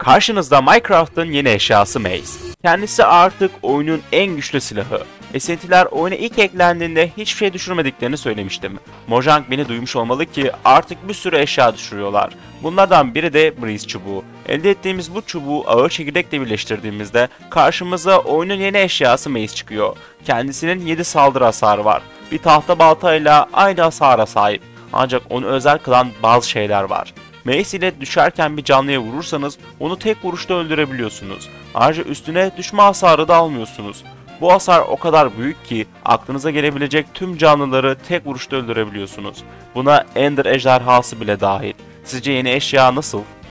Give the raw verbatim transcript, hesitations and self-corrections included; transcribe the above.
Karşınızda Minecraft'ın yeni eşyası Maze. Kendisi artık oyunun en güçlü silahı. Esintiler oyuna ilk eklendiğinde hiçbir şey düşürmediklerini söylemiştim. Mojang beni duymuş olmalı ki artık bir sürü eşya düşürüyorlar. Bunlardan biri de Breeze çubuğu. Elde ettiğimiz bu çubuğu ağır çekirdekle birleştirdiğimizde karşımıza oyunun yeni eşyası Maze çıkıyor. Kendisinin yedi saldırı hasarı var. Bir tahta baltayla aynı hasara sahip. Ancak onu özel kılan bazı şeyler var. Mace ile düşerken bir canlıya vurursanız onu tek vuruşta öldürebiliyorsunuz. Ayrıca üstüne düşme hasarı da almıyorsunuz. Bu hasar o kadar büyük ki aklınıza gelebilecek tüm canlıları tek vuruşta öldürebiliyorsunuz. Buna Ender ejderhası bile dahil. Sizce yeni eşya nasıl?